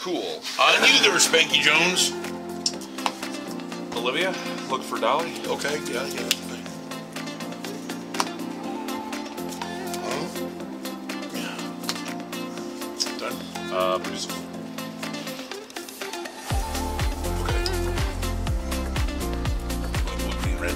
Cool. I knew there was Spanky Jones. Olivia, look for Dolly. Okay, yeah. Done. Produce. Okay. Blue, green, red.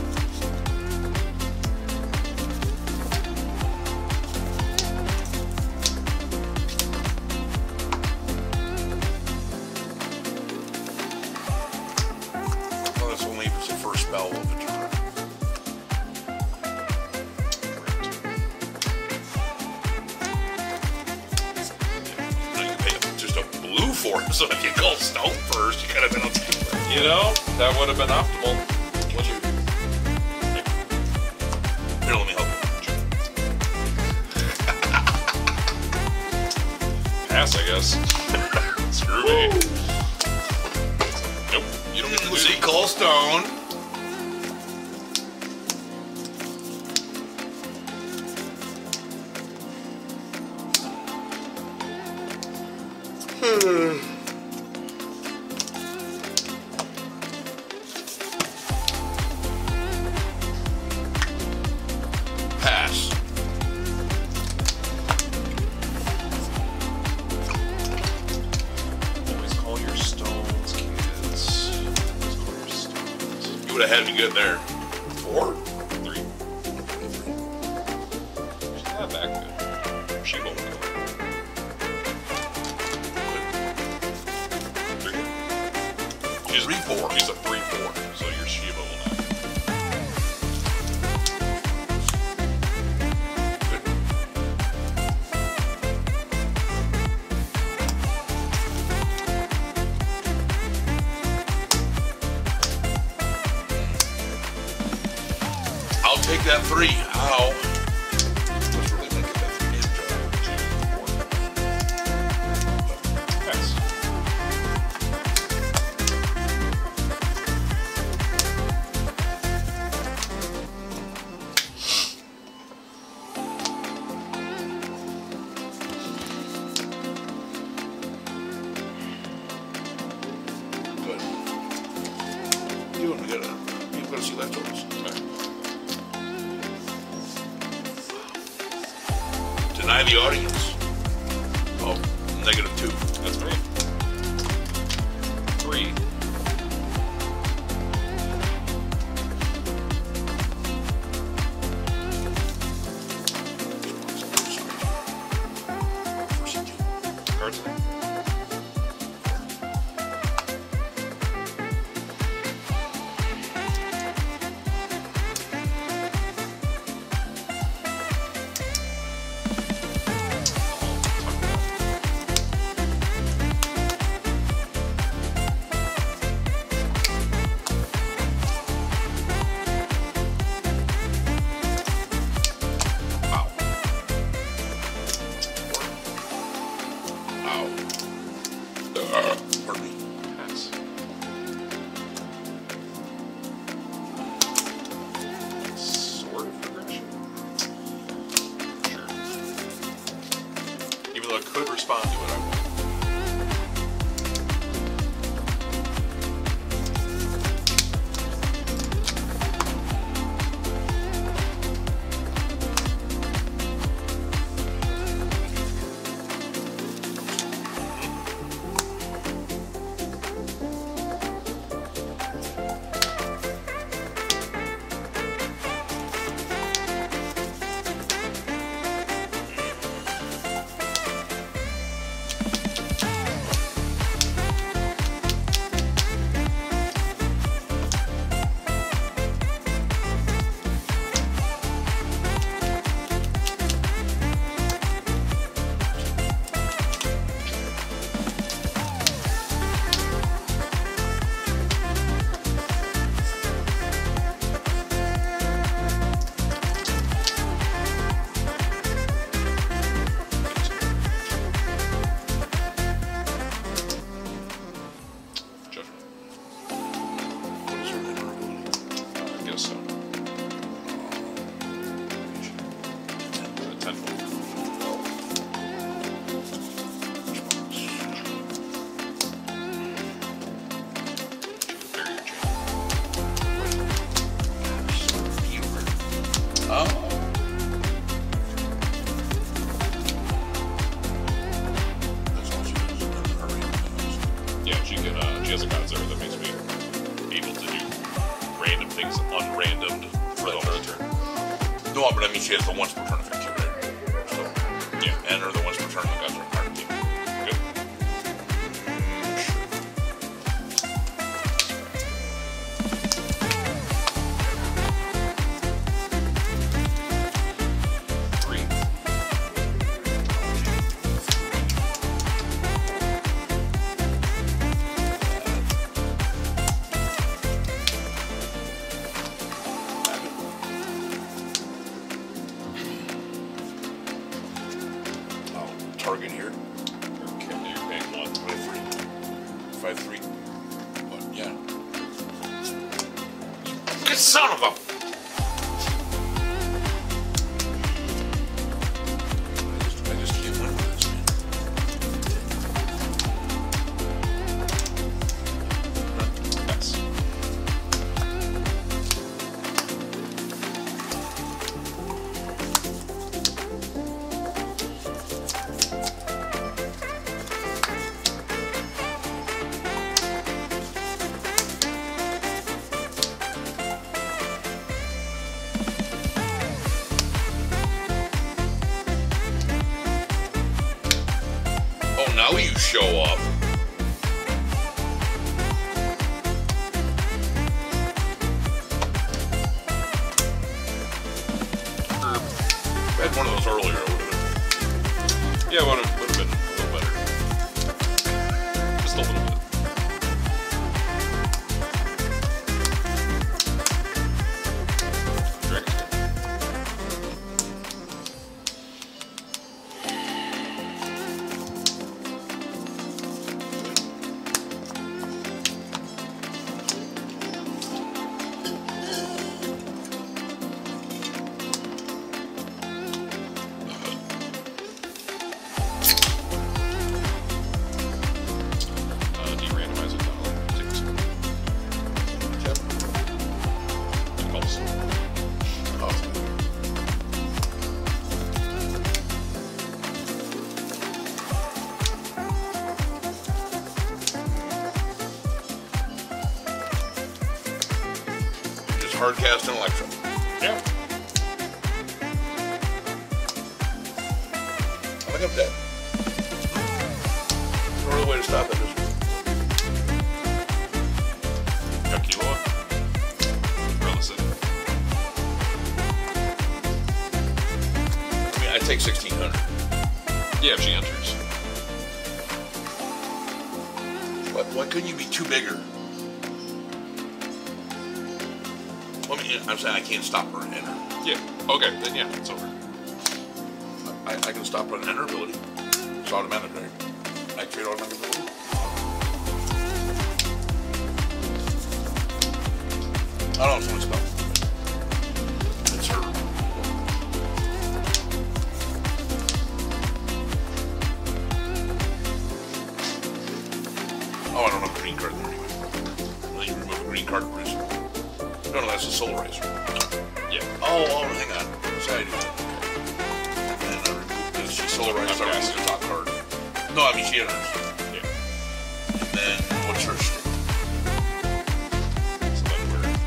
Well, that's only if it's the first spell of the turn. For him, so if you call stone first, you could have been on. You know, that would have been optimal. What you? Here, let me help you. Pass, I guess. Screw me. Nope. You don't get to do See, call stone. Pass. Always call your stones, kids. Always call your stones. You would have had me good there. 4? 3. She's not that good. She won't go. 3. She's 3-4. She's a 3-4, so your Shiva will not. I'll take that 3. Ow. Let's really make it that 3. Nice. Good. You and we gotta see leftovers. Deny the audience. Oh, -2. That's me. 3. Cards in there. Pardon me. Pass. Sort of progression. Sure. Even though I could respond to it, I won't. No, but I mean she has the once per turn effect too, right? So, yeah, and or the once per turn that guys are hard to keep. Good. Target here. Okay, you're paying one. 5-3. What? Yeah. Good son of a. I just can't win with this, man. Yes. Now you show up. I had one of those earlier. Yeah, would have been a little better. Just a little bit. Hardcast and Elektra. Yeah. I think I'm dead. No other way to stop it. Got Ki Lua. City. I mean, I take 1,600. Yeah, if she enters. Why couldn't you be two bigger? Well, I mean, I'm saying I can't stop her and enter. Yeah. Okay, then yeah, it's over. I can stop her and enter ability. It's automatic, right? Activate automatic ability. I don't know if someone's spell. It's her. Oh, I don't have a green card there anyway. Well, you remove a green card, Bruce. No, that's a soul razor. Yeah. Oh, hang on. So I do that. And I remove this. She soul razors. I remove the top card. No, I mean she enters. Yeah. And then what's her stick? So then we're here.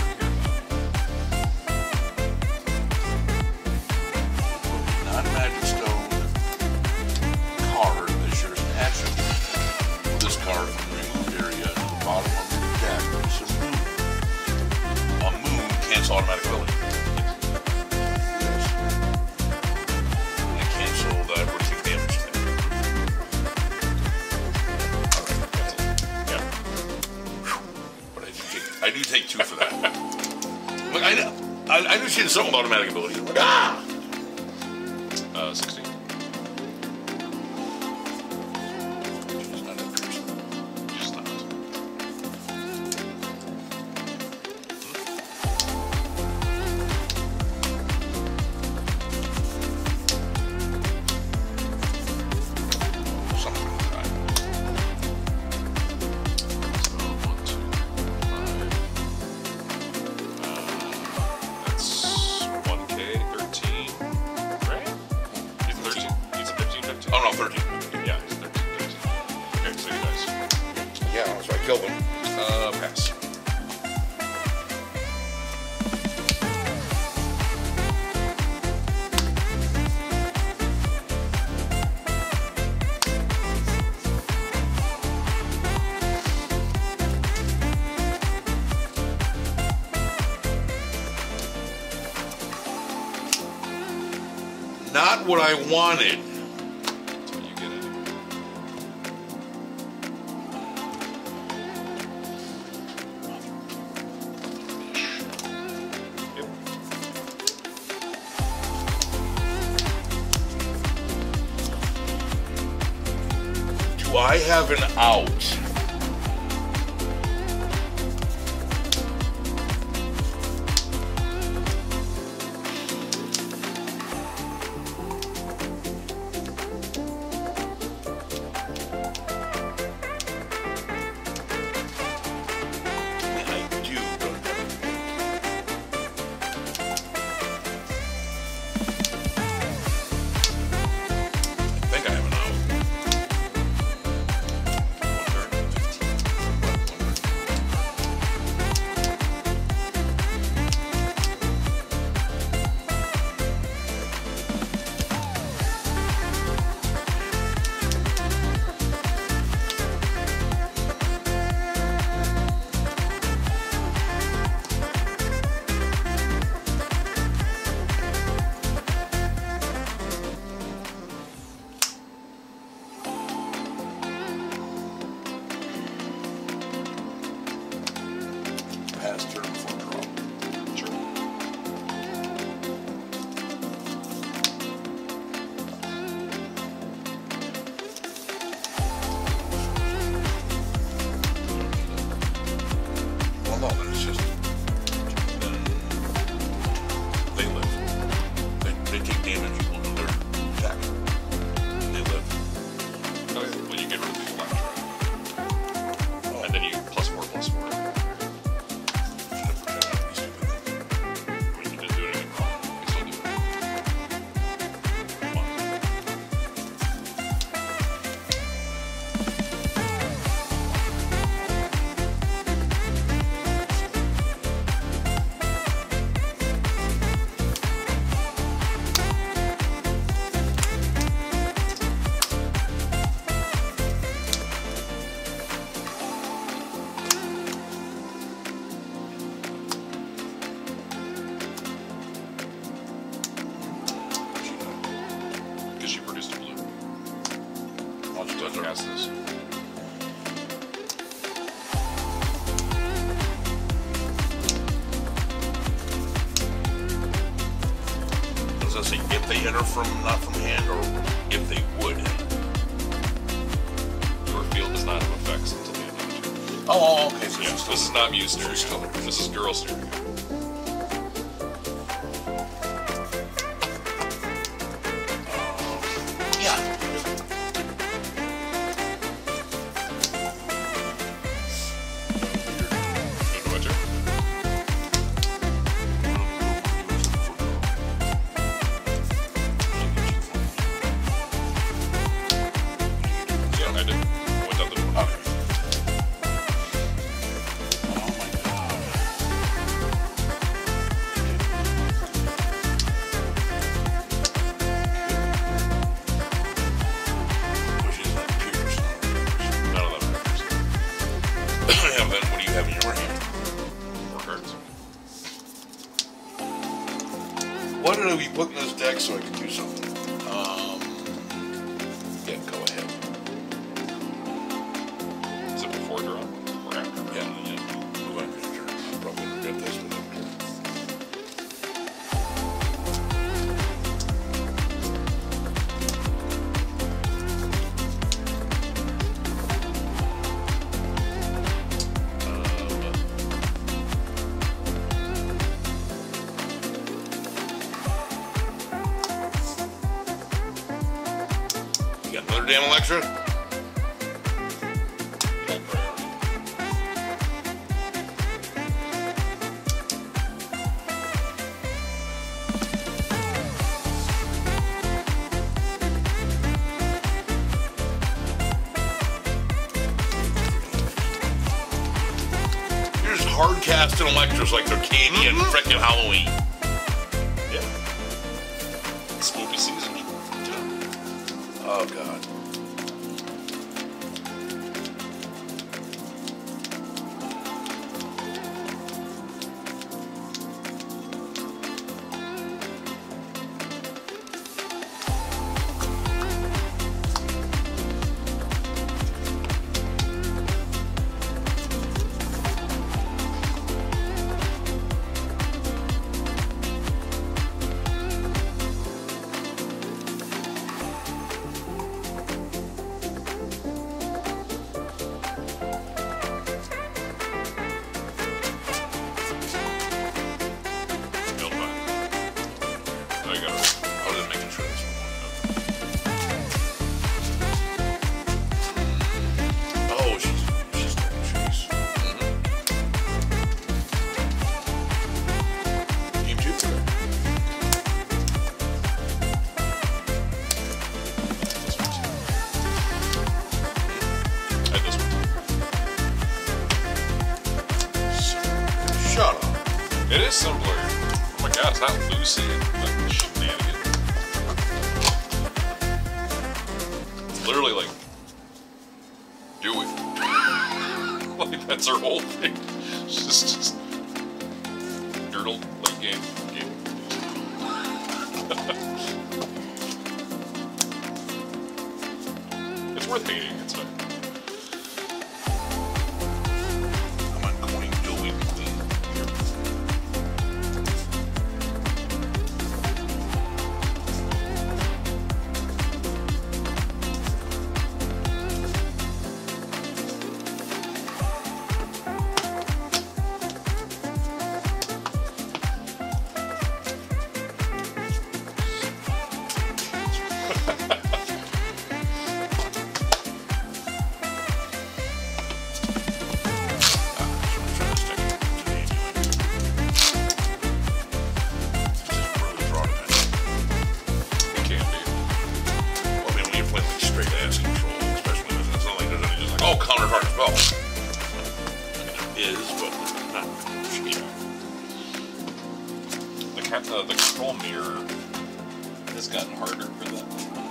Non-magic stone card is yours attribute. This card from the removed area to the bottom of your deck is a moon. A moon cancel automatic ability. Yes. And I cancel the everything damage thing. Alright, that's it. Yeah. But I do take 2 for that. Look, I knew she had something with automatic ability. I'm like, ah! 16. She's not a person. Just not. Something like that. So 1, 2, 3, 5. That's 1K, 13. Right? He's 13. He's a 15, 15. Oh no, 13. Yeah, he's 13, 13. Okay, so you guys. Yeah, so I killed him. Pass. Not what I wanted. That's what you get it. Do I have an out? Cast this. Does that say if they enter from not from hand or if they would? Your field does not have effects until the end of the turn. Oh, okay. So yeah, this is not Muse Stereo. This is Girl Stereo. What did we put in this deck so I could do something? Yeah, go ahead. Is it before draw or after? Yeah. Move on to the turn. I'll probably regret this with them. Another damn Elektra? You're just hard casting Elektras like they're candy and frickin' Halloween. Yeah. Spooky season. Oh, God. Yeah, it's not Lucy and like shenanigans. It's literally like, do it. Like, that's her whole thing. It's just Girdle, like game. It's worth hating, it's fine. I'm on coin, Joey Queen. The control mirror has gotten harder for that.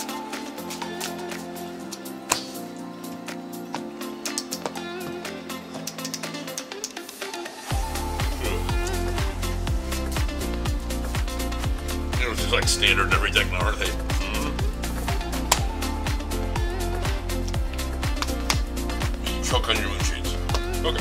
It was just like standard in every deck now, aren't they? Choke on your moon shades. Okay.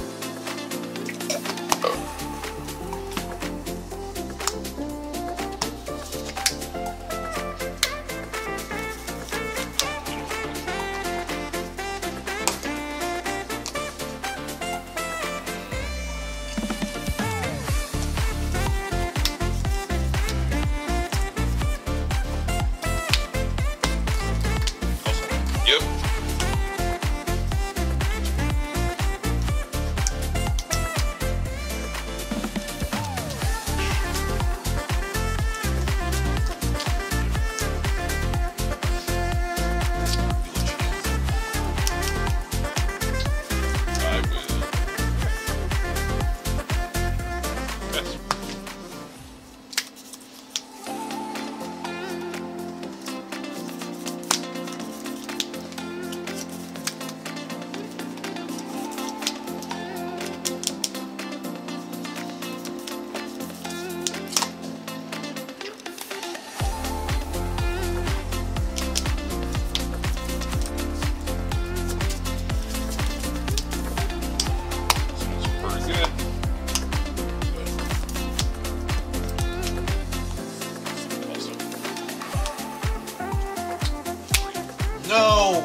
Yep. I will. Yes. Pretty good. Also, No.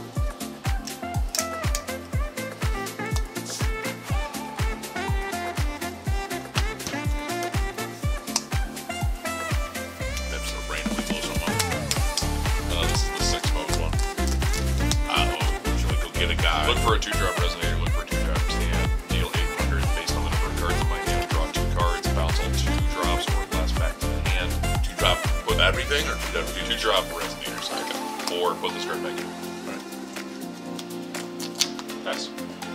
That's a randomly blow something up. this is the 6 mode one. Should we go get a guy? Look for a 2-drop resonator, look for a 2-drop stand, deal 800 based on the number of cards in my hand, draw 2 cards, bounce all 2 drops or less back to the hand. 2-drop with everything or 2-drop? Do 2-drop resonators, or put this card back in. Alright. Pass.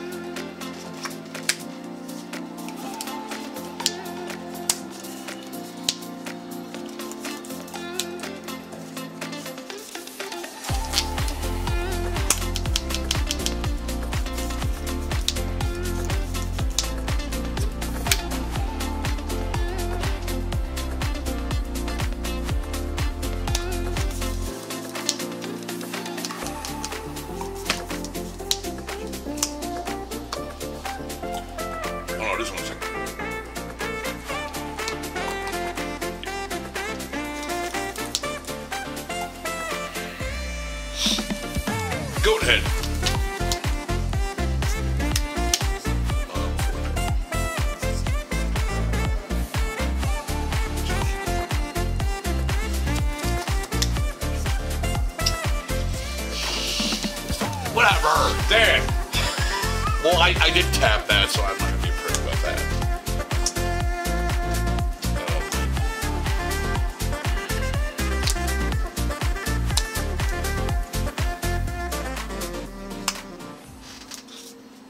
Oh no, this one's like. Go ahead. Whatever. Damn! Well, I did tap that, so I'm not gonna be a prick about that.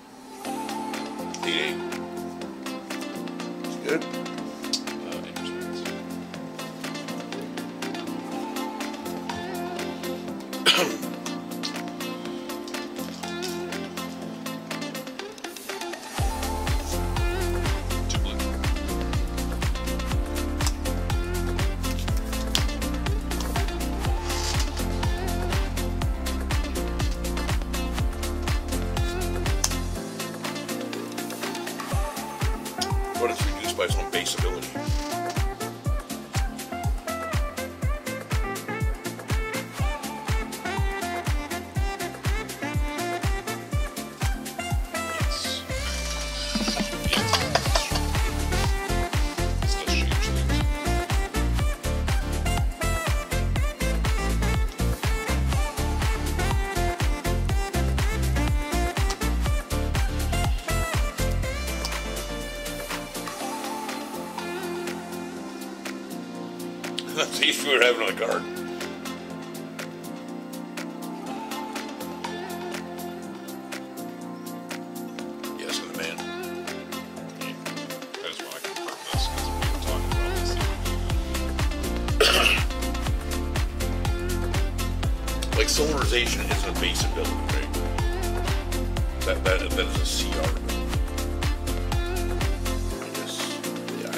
Good. Interesting. That's the issue we're having on the card. Yes, the man. I just want to confirm this because we were talking about this. Like, solarization isn't a base ability, right? That is a CR ability. I guess, yeah,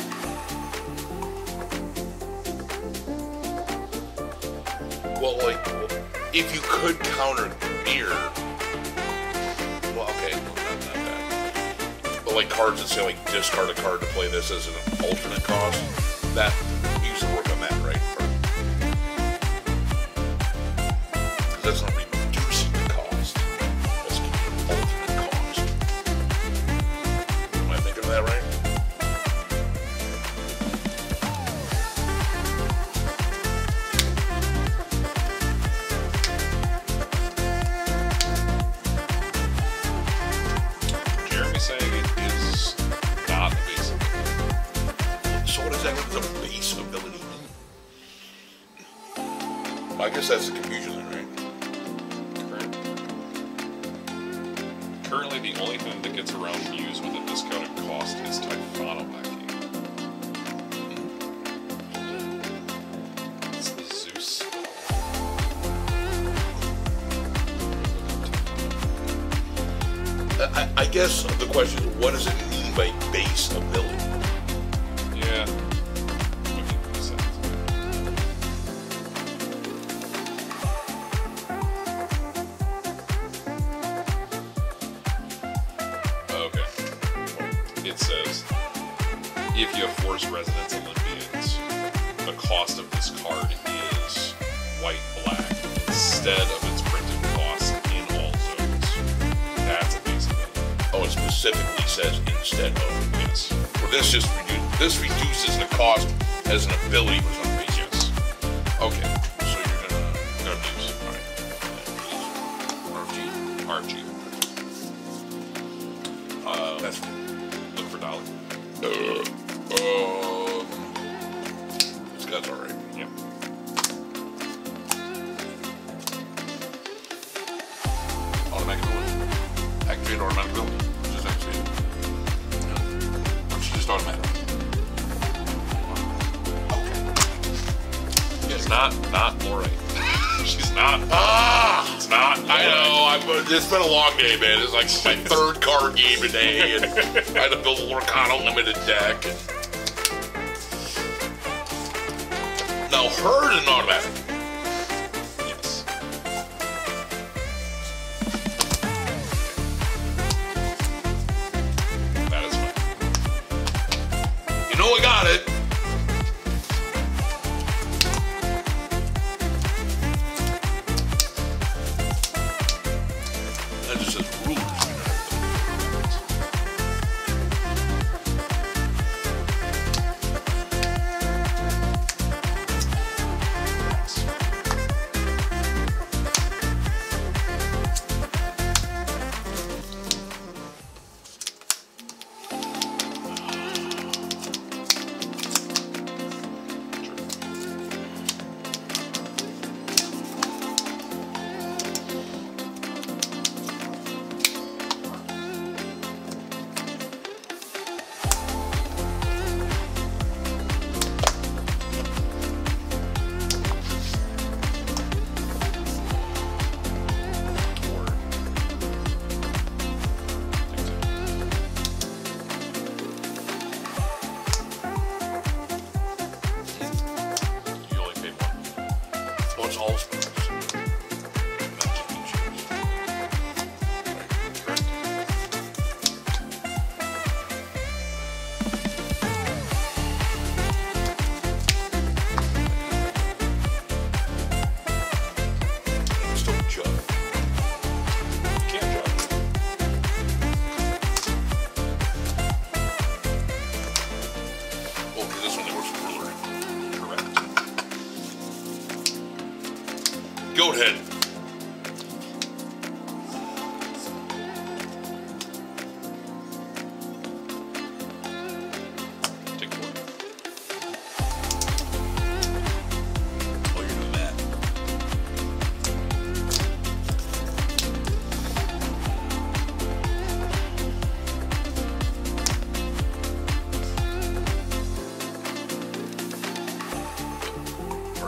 well, like, if you could counter mirror, well, okay, well, not that. But like cards that say like discard a card to play this as an alternate cost, that you should work on that, right? Because that's not reducing the cost. That's an alternate cost. Am I thinking of that right? Jeremy saying it is not a base ability. So what is that? What is a base ability? I guess that's the confusion then, right? Currently, the only thing that gets around Muse with a discounted cost is Typhano backing. It's the Zeus. I guess the question is, what does it mean by base ability? Yeah. Okay, makes sense. Okay. It says, if you have Force Resonance Olympians, the cost of this card is white-black instead of its printed cost in all zones. That's a base ability. Oh, it specifically says instead of. Yes. Well, this reduces the cost as an ability for some reason. Yes. Okay, so you're gonna use. All right. RFG. That's. Look for Dolly. This guy's all right. Yep. Automatic ability. Activate automatic ability. Just activate it. No. Or she just automatic. Okay. It's not Lori. She's not. Ah! It's not. I know. It's been a long day, man. It's like my third card game today, and I had to build a Lorcana limited deck. Now, her is an automatic. Yes. That is fine. You know I got it. That just says rulers. Goat head. Take 4.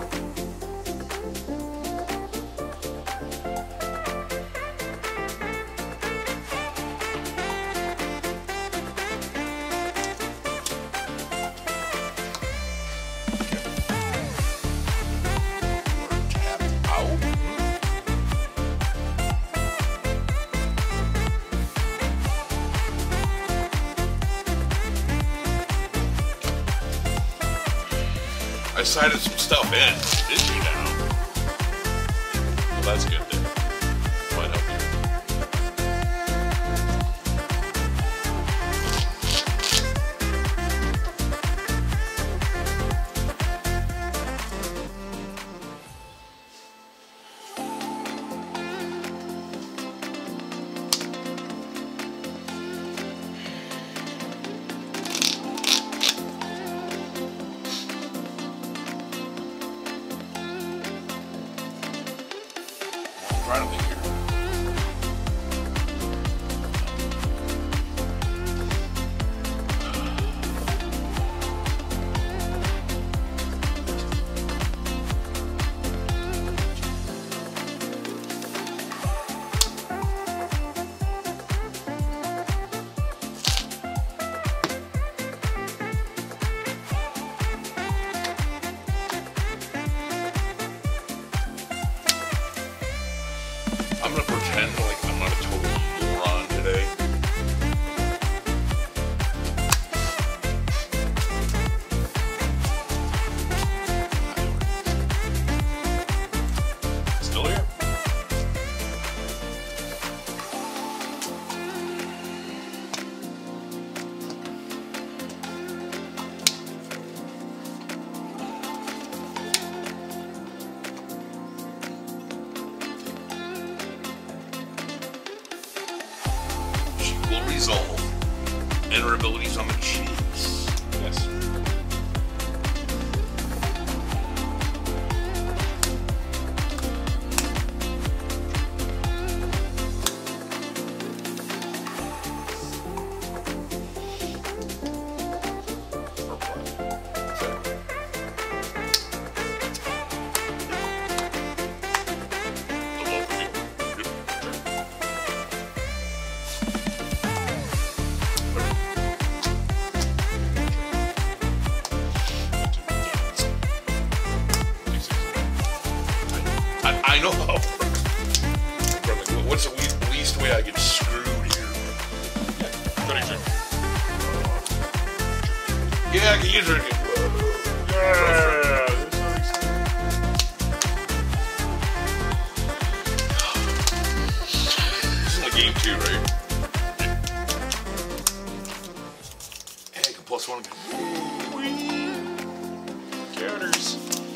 card. I cited some stuff in. Did you now? Well, that's good then. Might help you. Trying to think here. I'm gonna pretend like I'm not a total moron today. Still here? Will resolve. Enter abilities on the cheeks. Yes. I know how. What's the least way I get screwed here? Yeah, I can use it. This is the game too, right? Hey, I can plus one. Counters.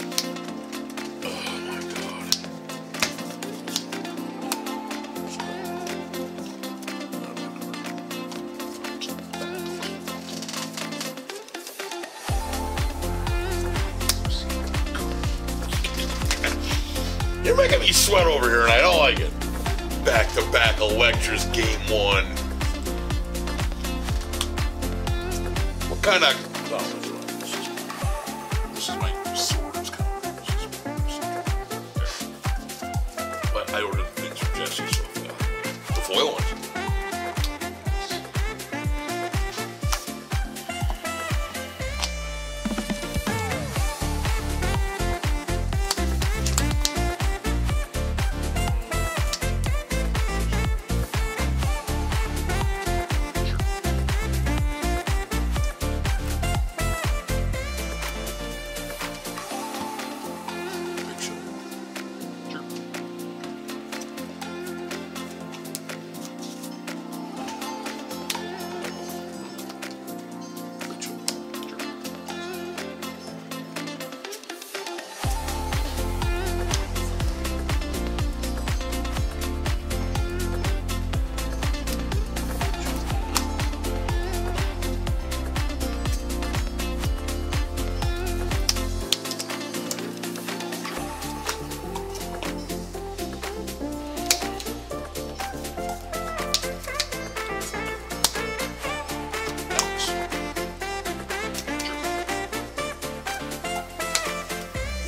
You're making me sweat over here, and I don't like it. Back-to-back Elektra's game one. What kind of... Oh, this is my swords card. But I ordered the things from Jesse, so the foil ones.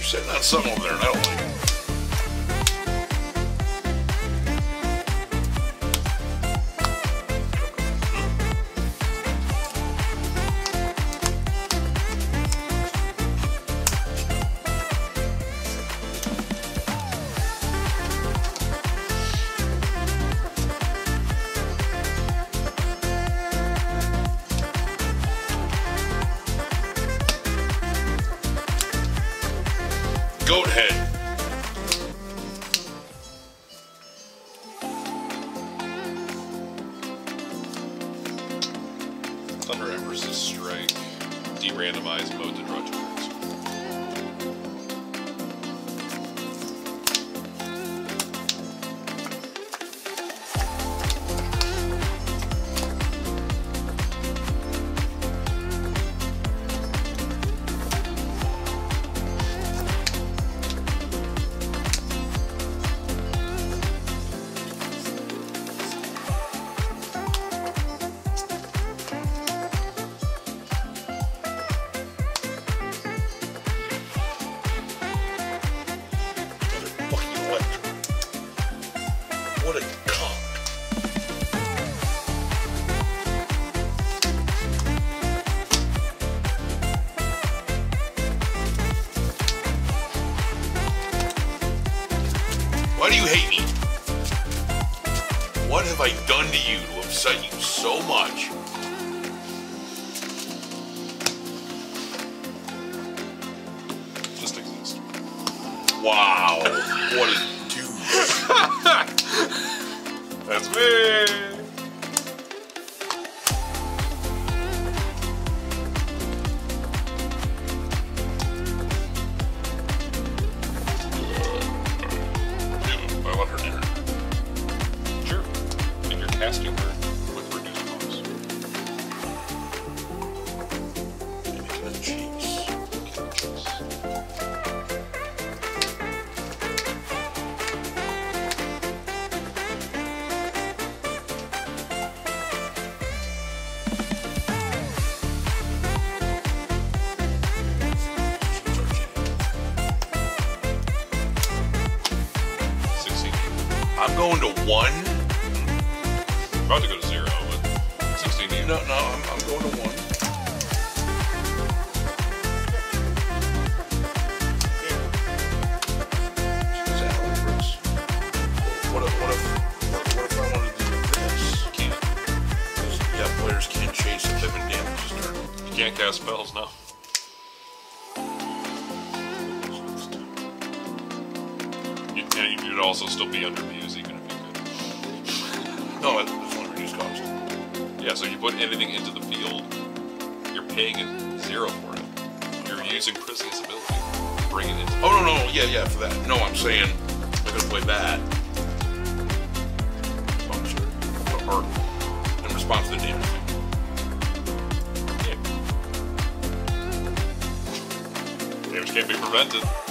sitting on something over there, and I don't like it. Goat head. Thunder Empress's strike. De-randomize mode to draw 2 cards. Fucking Elektra. What a cock. Why do you hate me? What have I done to you to upset you so much? Just exist. Wow, what a douche. That's me! I want her dinner. Sure. And you're casting her with reduced cost. And it's a cheese. I'm going to 1. About to go to 0, but 16 to you. No, I'm going to 1. She's Empress. What if I wanted to do this? Can't. Yeah, players can't chase if they've been damaged this turn. You can't cast spells now. And you'd also still be under views even if you could. No, it's only reduced cost. Yeah, so you put anything into the field, you're paying it 0 for it. You're using Prison's ability. Bring it into the Oh, no, yeah, for that. No, I'm saying they're going to play that. Or in response to the damage. game. Damage can't be prevented.